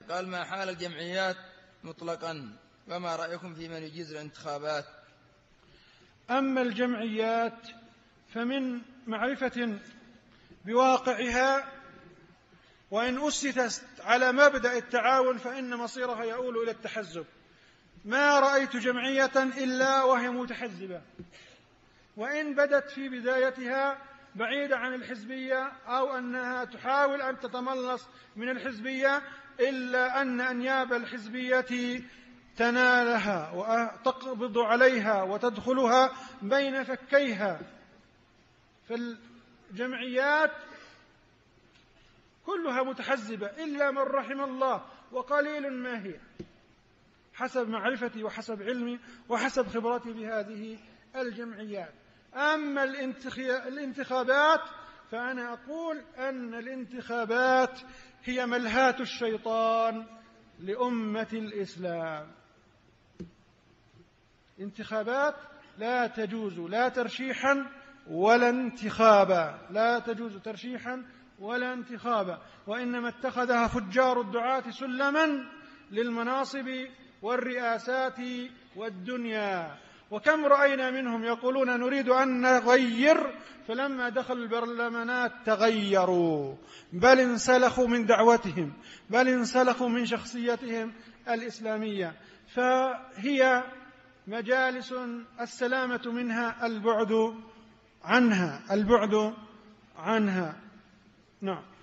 قال: ما حال الجمعيات مطلقا، وما رأيكم في من يجيز الانتخابات؟ أما الجمعيات فمن معرفة بواقعها، وإن أسست على مبدأ التعاون فإن مصيرها يؤول إلى التحزب. ما رأيت جمعية إلا وهي متحزبة، وإن بدت في بدايتها بعيدة عن الحزبية أو أنها تحاول أن تتملص من الحزبية، إلا أن أنياب الحزبية تنالها وتقبض عليها وتدخلها بين فكيها. فالجمعيات كلها متحزبة إلا من رحم الله، وقليل ما هي، حسب معرفتي وحسب علمي وحسب خبرتي بهذه الجمعيات. أما الانتخابات فأنا أقول أن الانتخابات هي ملهاة الشيطان لأمة الإسلام. انتخابات لا تجوز لا ترشيحا ولا انتخابا، لا تجوز ترشيحا ولا انتخابا، وإنما اتخذها فجار الدعاة سلما للمناصب والرئاسات والدنيا. وكم رأينا منهم يقولون نريد أن نغير، فلما دخلوا البرلمانات تغيروا، بل انسلخوا من دعوتهم، بل انسلخوا من شخصيتهم الإسلامية. فهي مجالس السلامة منها البعد عنها، البعد عنها. نعم.